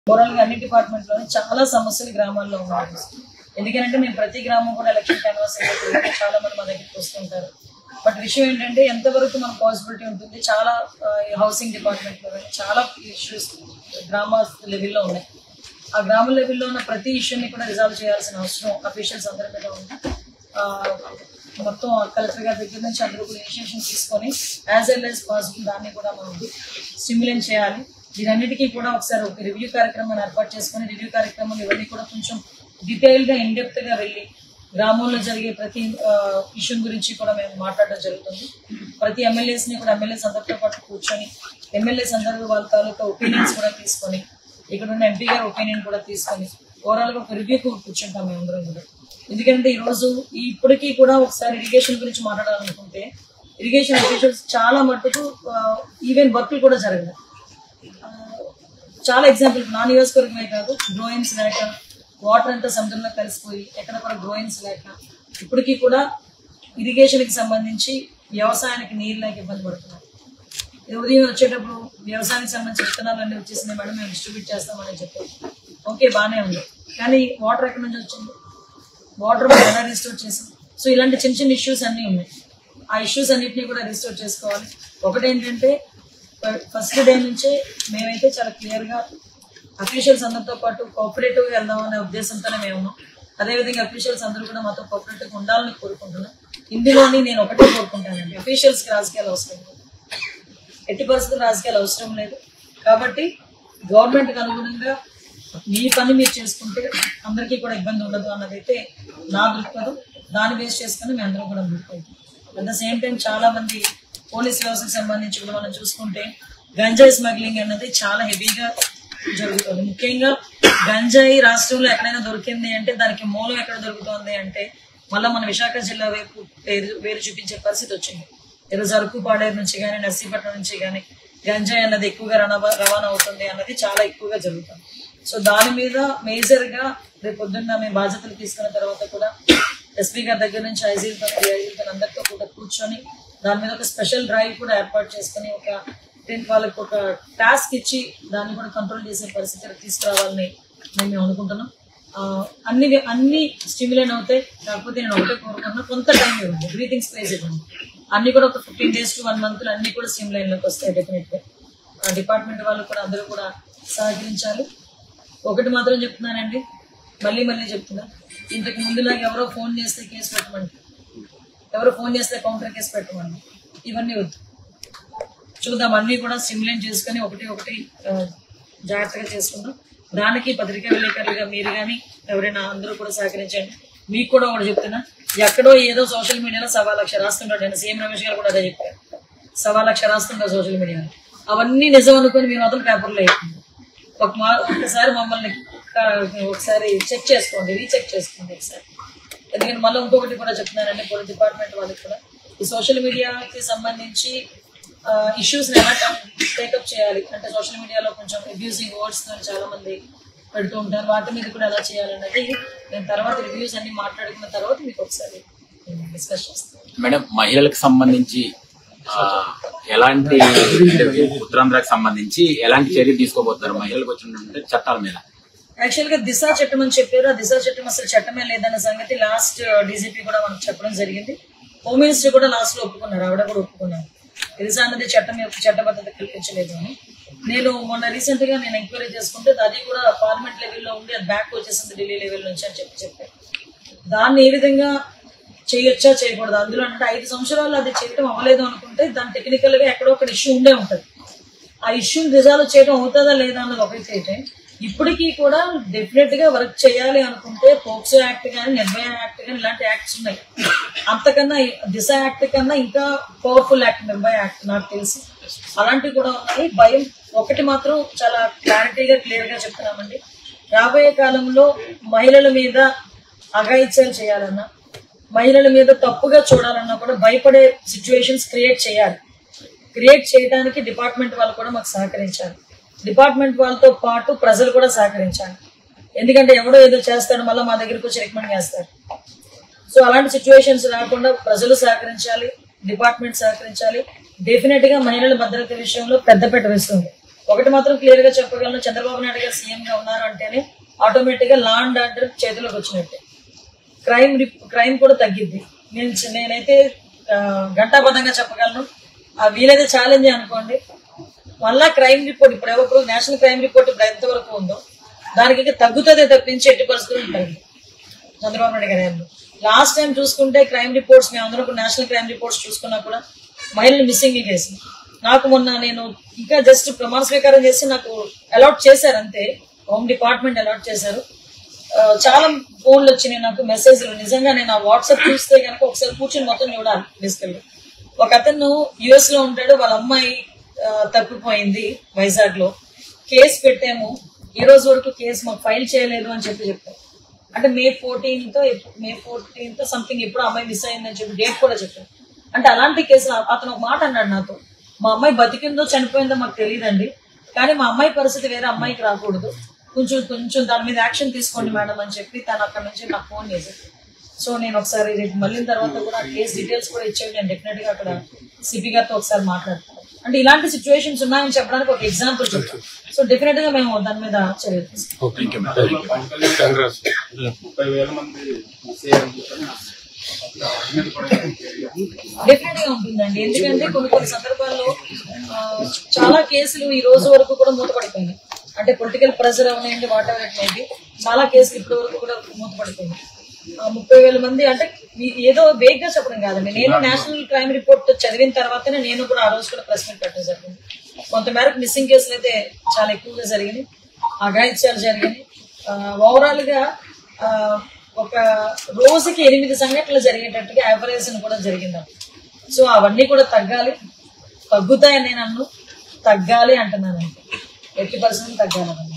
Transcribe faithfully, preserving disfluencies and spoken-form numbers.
Overall గా అన్ని department లోనే చాలా సమస్యలు గ్రామాల్లో ఉన్నాయి. ఎందుకంటే మేము ప్రతి గ్రామం కూడా ఎలక్షన్ క్యాన్వాస్ అయినప్పుడు చాలా మంది మా దగ్గరికి వస్తుంటారు. బట్ విషయం ఏంటంటే ఎంతవరకు మన పాసిబిలిటీ ఉంటుంది, చాలా హౌసింగ్ డిపార్ట్మెంట్ లో చాలా ఇష్యూస్ గ్రామ లెవెల్లో ఉన్నాయి. ఆ గ్రామ లెవెల్లో ఉన్న ప్రతి ఇష్యూని కూడా రిజాల్వ్ చేయాల్సిన అవసరం అఫీషియల్స్ అందరి మీద ఉంది. మొత్తం కలెక్టర్ గారి దగ్గర నుంచి అందరూ కూడా ఇనిషియేషన్ తీసుకొని యాజ్ వెల్ యాజ్ పాసిబుల్ దాన్ని కూడా మనం స్టిమ్యులేట్ చేయాలి. దీనన్నిటికీ కూడా ఒకసారి ఒక రివ్యూ కార్యక్రమాన్ని ఏర్పాటు చేసుకుని రివ్యూ కార్యక్రమాలు ఇవన్నీ కూడా కొంచెం డీటెయిల్ గా ఇన్ డెప్త్ గా వెళ్ళి గ్రామంలో జరిగే ప్రతి ఇష్యూ గురించి కూడా మేము మాట్లాడడం జరుగుతుంది. ప్రతి ఎమ్మెల్యేస్ ని కూడా ఎమ్మెల్యేస్ అందరితో పాటు కూర్చొని ఎమ్మెల్యేస్ అందరూ వాళ్ళ తాలూకా ఒపీనియన్స్ కూడా తీసుకొని ఇక్కడ ఉన్న ఎంపీ గారి ఒపీనియన్ కూడా తీసుకొని ఓవరాల్ గా ఒక రివ్యూకి కూర్చుంటాం మేము అందరం కూడా. ఎందుకంటే ఈ రోజు ఇప్పటికీ కూడా ఒకసారి ఇరిగేషన్ గురించి మాట్లాడాలనుకుంటే ఇరిగేషన్ అఫీషియల్స్ చాలా మట్టుకు ఈవెన్ వర్క్లు కూడా జరగదు. చాలా ఎగ్జాంపుల్ నా నియోజకవర్గమే కాదు, గ్రోయిన్స్ లేక వాటర్ అంతా సముద్రంలో కలిసిపోయి ఎక్కడ కూడా గ్రోయిన్స్ లేక ఇప్పటికీ కూడా ఇరిగేషన్కి సంబంధించి వ్యవసాయానికి నీరు లేక ఇబ్బంది పడుతున్నారు. ఉదయం వచ్చేటప్పుడు వ్యవసాయానికి సంబంధించి విత్తనాలు అన్నీ వచ్చేసింది మేడం, మేము డిస్ట్రిబ్యూట్ చేస్తామని చెప్పారు. ఓకే, బాగానే ఉంది, కానీ వాటర్ ఎక్కడి నుంచి వచ్చింది, వాటర్ మనం ఎలా రిస్టోర్ చేసాం? సో ఇలాంటి చిన్న చిన్న ఇష్యూస్ అన్నీ ఉన్నాయి. ఆ ఇష్యూస్ అన్నింటినీ కూడా రిస్టోర్ చేసుకోవాలి. ఒకటేంటంటే ఫస్ట్ డే నుంచే మేమైతే చాలా క్లియర్గా అఫీషియల్స్ అందరితో పాటు కోఆపరేటివ్గా వెళ్దాం అనే ఉద్దేశంతోనే మేము ఉన్నాం. అదేవిధంగా అఫీషియల్స్ అందరూ కూడా మాతో కోఆపరేటివ్గా ఉండాలని కోరుకుంటున్నాం. ఇందులోని నేను ఒకటే కోరుకుంటానండి, అఫీషియల్స్కి రాజకీయాలు అవసరం లేదు, ఎట్టి పరిస్థితులు రాజకీయాలు అవసరం లేదు. కాబట్టి గవర్నమెంట్కి అనుగుణంగా మీ పని మీరు చేసుకుంటే అందరికీ కూడా ఇబ్బంది ఉండదు అన్నదైతే నా దృక్పథం. దాన్ని బేస్ చేసుకుని మేము అందరం కూడా ముందుకుంటాం. అట్ ద సేమ్ టైం చాలా మంది పోలీస్ వ్యవస్థకు సంబంధించి కూడా మనం చూసుకుంటే గంజాయి స్మగ్లింగ్ అన్నది చాలా హెవీగా జరుగుతుంది. ముఖ్యంగా గంజాయి రాష్ట్రంలో ఎక్కడైనా దొరికింది అంటే దానికి మూలం ఎక్కడ దొరుకుతుంది అంటే మళ్ళీ మన విశాఖ జిల్లా వైపు పేరు వేరు చూపించే పరిస్థితి వచ్చింది. ఈరోజు అరకు పాడేరు నుంచి కానీ నర్సీపట్నం నుంచి కానీ గంజాయి అన్నది ఎక్కువగా రవాణా అవుతుంది అన్నది చాలా ఎక్కువగా జరుగుతుంది. సో దాని మీద మేజర్ గా రేపు పొద్దున్న మేము బాధ్యతలు తీసుకున్న తర్వాత కూడా ఎస్పీ గారి దగ్గర నుంచి ఐజీలతో ఐజీలతో అందరితో కూడా కూర్చొని దాని మీద ఒక స్పెషల్ డ్రైవ్ కూడా ఏర్పాటు చేసుకుని ఒక వాళ్ళకి ఒక టాస్క్ ఇచ్చి దాన్ని కూడా కంట్రోల్ చేసే పరిస్థితి తీసుకురావాలని మేము అనుకుంటున్నాం. అన్ని అన్ని స్టిమ్యులేట్ అవుతాయి. కాకపోతే నేను ఒకటే కోరుకుంటున్నా, కొంత టైం ఇవ్వండి, బ్రీతింగ్ స్పేస్ ఇవ్వండి. అన్ని కూడా ఒక fifteen days to one month అన్ని కూడా స్టిమ్యులేట్ లోకి వస్తాయి. డెఫినెట్ గా డిపార్ట్మెంట్ వాళ్ళు కూడా అందరూ కూడా సహకరించాలి. ఒకటి మాత్రం చెప్తున్నానండి, మళ్ళీ మళ్ళీ చెప్తున్నా, ఇంతకు ముందులాగా ఎవరో ఫోన్ చేస్తే కేసు పెట్టమండి, ఎవరో ఫోన్ చేస్తే కౌంటర్ కేసు పెట్టమండి, ఇవన్నీ వద్దు. చూద్దాం, అన్నీ కూడా స్టిమ్యులేట్ చేసుకుని ఒకటి ఒకటి జాగ్రత్తగా చేసుకుందాం. దానికి పత్రికా విలేకరులుగా మీరు కానీ ఎవరైనా అందరూ కూడా సహకరించండి. మీకు కూడా ఒకటి చెప్తున్నా, ఎక్కడో ఏదో సోషల్ మీడియాలో సవా లక్ష రాస్తుంటాడు. నేను సీఎం రమేష్ గారు కూడా అదే చెప్పారు, సవా లక్ష రాస్తుంటారు సోషల్ మీడియాలో. అవన్నీ నిజం అనుకుని మీరు మాత్రం పేపర్లో వేయండి. ఒక మా ఒకసారి మమ్మల్ని ఒకసారి చెక్ చేసుకోండి, రీచెక్ చేసుకోండి ఒకసారి. ఎందుకంటే మళ్ళీ ఇంకొకటి కూడా చెప్తున్నానండి, పోలీస్ డిపార్ట్మెంట్ వాళ్ళకి కూడా ఈ సోషల్ మీడియాకి సంబంధించి ఇష్యూస్ ఎలా టేకప్ చేయాలి అంటే సోషల్ మీడియాలో కొంచెం అబ్యూజింగ్ వర్డ్స్ తో చాలా మంది పెడుతూ ఉంటారు, వాటి మీద కూడా ఎలా చేయాలన్నది నేను తర్వాత రివ్యూస్ అన్ని మాట్లాడుకున్న తర్వాత మీకు ఒకసారి డిస్కస్ చేస్తాను. మేడం, మహిళలకు సంబంధించి ఎలాంటి ఉత్తరాంధ్రకు సంబంధించి ఎలాంటి చర్యలు తీసుకోబోతున్నారు మహిళలకు వచ్చిన చట్టాల మీద? యాక్చువల్ గా దిశ చట్టం అని చెప్పారు. ఆ దిశ చట్టం అసలు చట్టమే లేదన్న సంగతి లాస్ట్ డీజీపీ కూడా మనకు చెప్పడం జరిగింది. హోమ్ మినిస్టర్ కూడా లాస్ట్ లో ఒప్పుకున్నారు, ఆవిడ కూడా ఒప్పుకున్నారు. దిశ అన్నది చట్టం యొక్క చట్టబద్ధత కల్పించలేదు అని. నేను మొన్న రీసెంట్ గా నేను ఎంక్వైరీ చేసుకుంటే అది కూడా పార్లమెంట్ లెవెల్లో ఉండి అది బ్యాక్ వచ్చేసింది ఢిల్లీ లెవెల్ నుంచి అని చెప్పి చెప్పారు. దాన్ని ఏ విధంగా చేయొచ్చా చేయకూడదు, అందులో అంటే ఐదు సంవత్సరాలు అది చేయడం అవ్వలేదు అనుకుంటే దాని టెక్నికల్ గా ఎక్కడో ఒక ఇష్యూ ఉండే ఉంటుంది. ఆ ఇష్యూని రిజాల్వ్ చేయడం అవుతుందా లేదా అన్నది ఒకటైతే ఇప్పటికీ కూడా డెఫినెట్ గా వర్క్ చేయాలి అనుకుంటే పోక్సో యాక్ట్ కానీ నిర్భయ యాక్ట్ కానీ ఇలాంటి యాక్ట్స్ ఉన్నాయి. అంతకన్నా దిశ యాక్ట్ కన్నా ఇంకా పవర్ఫుల్ యాక్ట్ నిర్భయ యాక్ట్ నాకు తెలిసి అలాంటివి కూడా ఉన్నాయి. భయం ఒకటి మాత్రం చాలా క్లారిటీగా క్లియర్ గా చెప్తున్నామండి, రాబోయే కాలంలో మహిళల మీద అఘాయిత్యాలు చేయాలన్నా మహిళల మీద తప్పుగా చూడాలన్నా కూడా భయపడే సిచ్యువేషన్స్ క్రియేట్ చేయాలి. క్రియేట్ చేయడానికి డిపార్ట్మెంట్ వాళ్ళు కూడా మాకు సహకరించాలి. డిపార్ట్మెంట్ వాళ్ళతో పాటు ప్రజలు కూడా సహకరించాలి. ఎందుకంటే ఎవడో ఏదో చేస్తాడు మళ్ళీ మా దగ్గరకు వచ్చి రికమెండ్ చేస్తాడు. సో అలాంటి సిచ్యువేషన్స్ రాకుండా ప్రజలు సహకరించాలి, డిపార్ట్మెంట్ సహకరించాలి. డెఫినెట్ గా మహిళల భద్రత విషయంలో పెద్దపీట వేస్తుంది. ఒకటి మాత్రం క్లియర్ గా చెప్పగలను, చంద్రబాబు నాయుడు గారు సీఎం గా ఉన్నారు అంటేనే ఆటోమేటిక్ గా లా అండ్ ఆర్డర్ చేతిలోకి వచ్చినట్టే, క్రైమ్ క్రైమ్ కూడా తగ్గిద్ది. నేను నేనైతే ఘంటాబద్ధంగా చెప్పగలను. ఆ వీలైతే ఛాలెంజ్ అనుకోండి, మళ్ళా క్రైమ్ రిపోర్ట్ ఇప్పుడు ఎవరు నేషనల్ క్రైమ్ రిపోర్ట్ ఇప్పుడు ఎంతవరకు ఉందో దానికి ఇంకా తగ్గుతుందే తప్పించి ఎట్టి పరిస్థితులు ఉంటుంది చంద్రబాబు నాయుడు గారు. లాస్ట్ టైం చూసుకుంటే క్రైమ్ రిపోర్ట్స్ మేము అందరూ నేషనల్ క్రైమ్ రిపోర్ట్స్ చూసుకున్నా కూడా మహిళలు మిస్సింగ్ కేసు నాకు మొన్న నేను ఇంకా జస్ట్ ప్రమాణ స్వీకారం చేసి నాకు అలాట్ చేశారు అంతే, హోమ్ డిపార్ట్మెంట్ అలాట్ చేశారు. చాలా ఫోన్లు వచ్చినాయి నాకు, మెసేజ్లు. నిజంగా నేను ఆ వాట్సాప్ చూస్తే కనుక ఒకసారి కూర్చొని మొత్తం చూడాలి. బేసికల్గా ఒక అతను యుఎస్ లో ఉంటాడు, వాళ్ళ అమ్మాయి తప్పిపోయింది వైజాగ్ లో, కేసు పెట్టాము, ఈ రోజు వరకు కేసు మాకు ఫైల్ చేయలేదు అని చెప్పి చెప్పారు. అంటే May fourteenth May fourteenth something ఎప్పుడు అమ్మాయి మిస్ అయిందని చెప్పి డేట్ కూడా చెప్పారు. అంటే అలాంటి కేసులు అతను ఒక మాట అన్నాడు నాతో, మా అమ్మాయి బతికిందో చనిపోయిందో మాకు తెలియదండి, కానీ మా అమ్మాయి పరిస్థితి వేరే అమ్మాయికి రాకూడదు, కొంచెం కొంచెం దాని మీద యాక్షన్ తీసుకోండి మేడం అని చెప్పి తను అక్కడ నుంచి నాకు ఫోన్ చేశారు. సో నేను ఒకసారి రేపు మళ్ళీ తర్వాత కూడా కేసు డీటెయిల్స్ కూడా ఇచ్చేవి, నేను డెఫినెట్ గా అక్కడ సిపి గారితో ఒకసారి మాట్లాడతాను. అంటే ఇలాంటి సిచ్యువేషన్స్ ఉన్నాయని చెప్పడానికి ఒక ఎగ్జాంపుల్ చెప్తాను. సో డెఫినెట్ గా మేము దాని మీద చర్యలు తీసుకుంటాం. డెఫినెట్ గా ఉంటుందండి, ఎందుకంటే కొన్ని కొన్ని సందర్భాల్లో చాలా కేసులు ఈ రోజు వరకు కూడా మూతపడిపోయినాయి. అంటే పొలిటికల్ ప్రెషర్ అవనండి వాట్ ఎవర్ ఇట్ మేబీ, చాలా కేసులు ఇప్పటి వరకు కూడా మూతపడిపోయినాయి. ముప్పై వేల మంది అంటే ఏదో వేగ్ గా చెప్పడం కాదండి, నేను నేషనల్ క్రైమ్ రిపోర్ట్ చదివిన తర్వాతనే నేను కూడా ఆ రోజు కూడా ప్రెస్ మీట్ పెట్టడం జరిగింది. కొంతమేరకు మిస్సింగ్ కేసులు అయితే చాలా ఎక్కువగా జరిగినాయి, అఘాయిత్యాలు జరిగినాయి. ఓవరాల్ గా ఒక రోజుకి ఎనిమిది సంఘటనలు జరిగేటట్టుగా యావరేజ్ కూడా జరిగింది. సో అవన్నీ కూడా తగ్గాలి, తగ్గుతాయని నేను అన్ను, తగ్గాలి అంటున్నాను, ఎట్టి పరిస్థితులు తగ్గాలని.